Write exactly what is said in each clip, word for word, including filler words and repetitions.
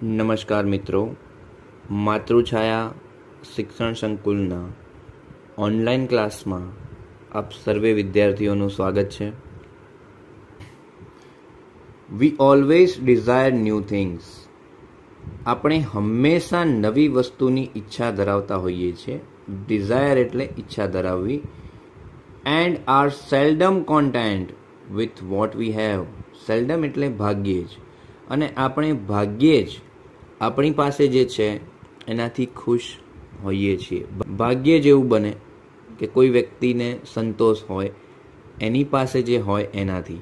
નમસ્કાર મિત્રો, માતૃછાયા શિક્ષણ સંકુલના ઓનલાઈન ક્લાસમાં આપ સર્વે વિદ્યાર્થીઓનું સ્વાગત છે. We always desire new things. આપણે હંમેશા નવી વસ્તુની ઈચ્છા ધરાવતા હોઈએ છીએ. ડિઝાયર એટલે ઈચ્છા ધરાવવી. And are seldom content with what we have. Seldom એટલે ભાગ્યે જ, અને આપણે ભાગ્યે જ આપણી પાસે જે છે એનાથી ખુશ હોઈએ છીએ. ભાગ્યે જ એવું બને કે કોઈ વ્યક્તિને સંતોષ હોય એની પાસે જે હોય એનાથી.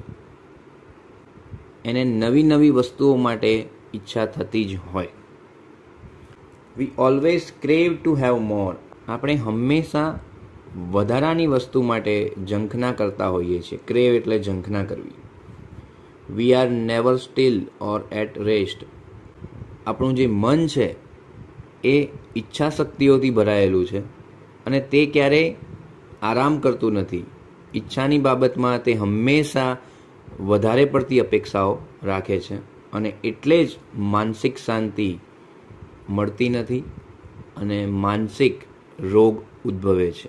એને નવી નવી વસ્તુઓ માટે ઈચ્છા થતી જ હોય. We always crave to have more. આપણે હંમેશા વધારાની વસ્તુ માટે ઝંખના કરતા હોઈએ છીએ. ક્રેવ એટલે ઝંખના કરવી. We are never still or at rest. આપણું જે મન છે એ ઈચ્છા શક્તિઓથી ભરાયેલું છે અને તે ક્યારેય આરામ કરતું નથી. ઈચ્છાની બાબતમાં તે હંમેશા વધારે પડતી અપેક્ષાઓ રાખે છે અને એટલે જ માનસિક શાંતિ મળતી નથી અને માનસિક રોગ ઉદ્ભવે છે.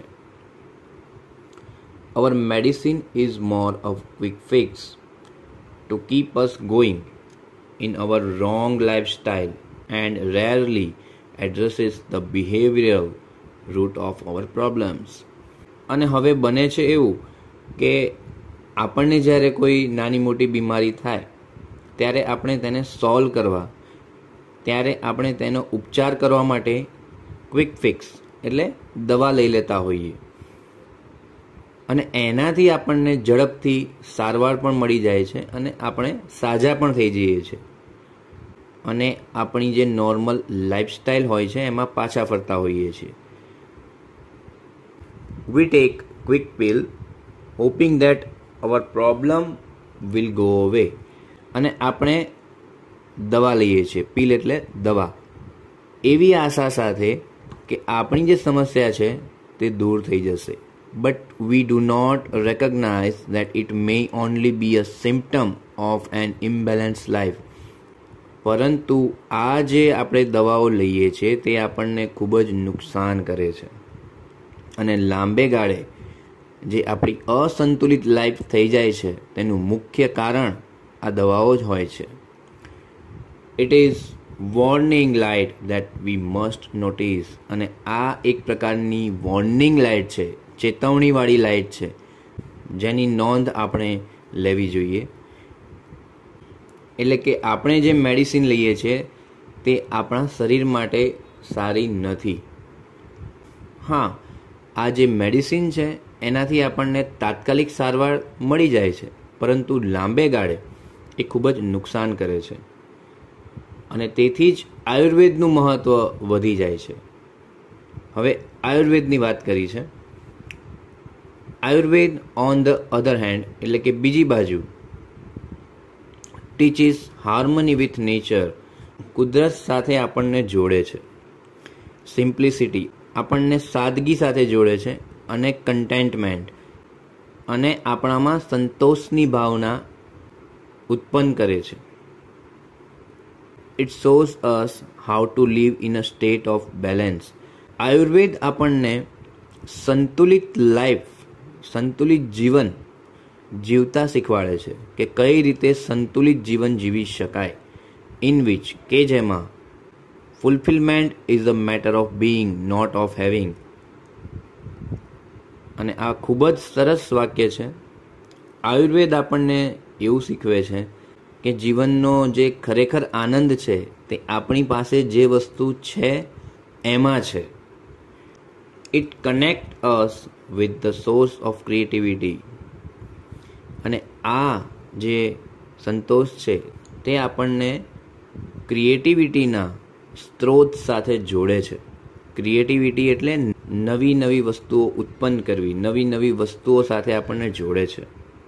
Our medicine is more of quick fix to keep us going in our wrong lifestyle and rarely addresses the behavioral root of our problems. અને હવે બને છે એવું કે આપણને જ્યારે કોઈ નાની મોટી બીમારી થાય ત્યારે આપણે તેને સોલ્વ કરવા, ત્યારે આપણે તેનો ઉપચાર કરવા માટે ક્વિક ફિક્સ એટલે દવા લઈ લેતા હોઈએ અને એનાથી આપણને ઝડપથી સારવાર પણ મળી જાય છે અને આપણે સાજા પણ થઈ જઈએ છીએ અને આપણી જે નોર્મલ લાઈફસ્ટાઈલ હોય છે એમાં પાછા ફરતા હોઈએ છીએ. We take quick pill hoping that our problem will go away. અને આપણે દવા લઈએ છીએ. પિલ એટલે દવા. એવી આશા સાથે કે આપણી જે સમસ્યા છે તે દૂર થઈ જશે. But we do not recognize that it may only be a symptom of an imbalanced life. પરંતુ આ જે આપણે દવાઓ લઈએ છીએ તે આપણને ખૂબ જ નુકસાન કરે છે અને લાંબે ગાળે જે આપણી અસંતુલિત લાઈફ થઈ જાય છે તેનું મુખ્ય કારણ આ દવાઓ જ હોય છે. It is warning light that we must notice. અને આ એક પ્રકારની વોર્નિંગ લાઇટ છે, ચેતવણીવાળી લાઇટ છે જેની નોંધ આપણે લેવી જોઈએ. એટલે કે આપણે જે મેડિસિન લઈએ છીએ તે આપણા શરીર માટે સારી નથી. હા, આ જે મેડિસિન છે એનાથી આપણને તાત્કાલિક સારવાર મળી જાય છે, પરંતુ લાંબે ગાળે એ ખૂબ જ નુકસાન કરે છે અને તેથી જ આયુર્વેદનું મહત્ત્વ વધી જાય છે. હવે આયુર્વેદની વાત કરી છે. Ayurveda on the other hand એટલે કે બીજી બાજુ ટીચિસ હાર્મની વિથ નેચર. કુદરત સાથે આપણને જોડે છે. સિમ્પ્લિસિટી આપણને સાદગી સાથે જોડે છે અને કન્ટેન્ટમેન્ટ અને આપણામાં સંતોષની ભાવના ઉત્પન્ન કરે છે. It shows us how to live in a state of balance. Ayurveda આપણને સંતુલિત લાઈફ, સંતુલિત જીવન જીવતા શીખવાડે છે કે કઈ રીતે સંતુલિત જીવન જીવી શકાય. ઇન વિચ કે જેમાં fulfilment is a matter of being not of having. અને આ ખૂબ જ સરસ વાક્ય છે. આયુર્વેદ આપણને એવું શીખવે છે કે જીવનનો જે ખરેખર આનંદ છે તે આપણી પાસે જે વસ્તુ છે એમાં છે. It connect us with the source of creativity. અને આ જે સંતોષ છે તે આપણને ક્રિએટિવિટીના સ્ત્રોત સાથે જોડે છે. ક્રિએટિવિટી એટલે નવી નવી વસ્તુઓ ઉત્પન્ન કરવી, નવી નવી વસ્તુઓ સાથે આપણને જોડે છે.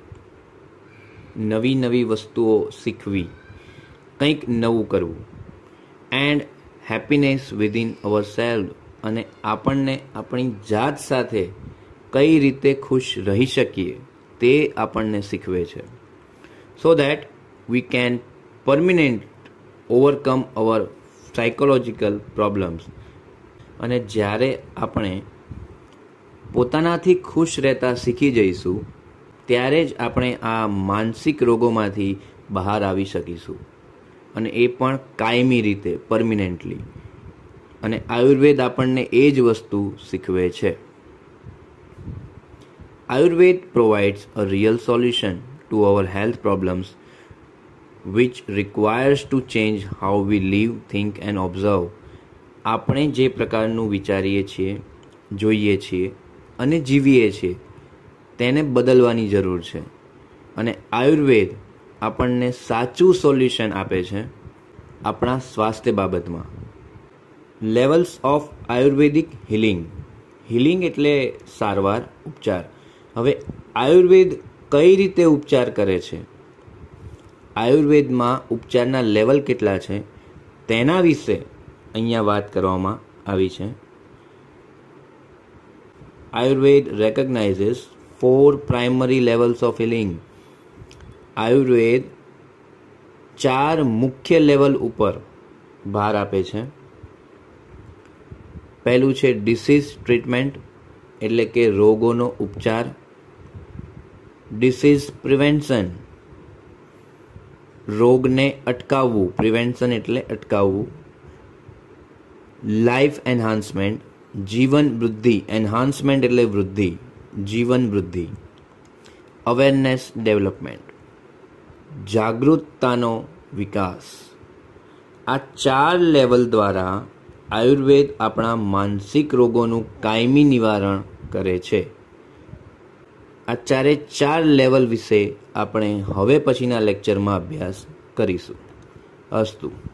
નવી નવી વસ્તુઓ શીખવી, કંઈક નવું કરવું. And happiness within our self. અને આપણને આપણી જાત સાથે કઈ રીતે ખુશ રહી શકીએ તે આપણને શીખવે છે. So that we can permanent overcome our psychological problems. અને જ્યારે આપણે પોતાનાથી ખુશ રહેતા શીખી જઈશું ત્યારે જ આપણે આ માનસિક રોગોમાંથી બહાર આવી શકીશું, અને એ પણ કાયમી રીતે, પરમિનન્ટલી. અને આયુર્વેદ આપણને એ જ વસ્તુ શીખવે છે. Ayurveda provides a real solution to our health problems which requires to change how we live, think and observe. આપણે જે પ્રકારનું વિચારીએ છીએ, જોઈએ છીએ અને જીવીએ છીએ તેને બદલવાની જરૂર છે. અને આયુર્વેદ આપણને સાચું સોલ્યુશન આપે છે આપણા સ્વાસ્થ્ય બાબતમાં. Levels of Ayurvedic healing. Healing એટલે સારવાર, ઉપચાર. હવે આયુર્વેદ કઈ રીતે ઉપચાર કરે છે, આયુર્વેદમાં ઉપચારના લેવલ કેટલા છે તેના વિશે અહીંયા વાત કરવામાં આવી છે. Ayurveda recognizes four primary levels of healing. Ayurveda ચાર મુખ્ય લેવલ ઉપર ભાર આપે છે. પહેલું છે ડિસીઝ ટ્રીટમેન્ટ, એટલે કે રોગોનો ઉપચાર. ડિસીઝ પ્રિવેન્શન, રોગને અટકાવવું, પ્રિવેન્શન એટલે અટકાવવું. લાઈફ એન્હાન્સમેન્ટ, જીવન વૃદ્ધિ, એન્હાન્સમેન્ટ એટલે વૃદ્ધિ, જીવન વૃદ્ધિ. અવેરનેસ ડેવલપમેન્ટ, જાગૃતતાનો વિકાસ. આ ચાર લેવલ દ્વારા આયુર્વેદ આપણા માનસિક રોગોનું કાયમી નિવારણ કરે છે. આ ચારે ચાર લેવલ વિશે આપણે હવે પછીના લેક્ચરમાં અભ્યાસ કરીશું. અસ્તુ.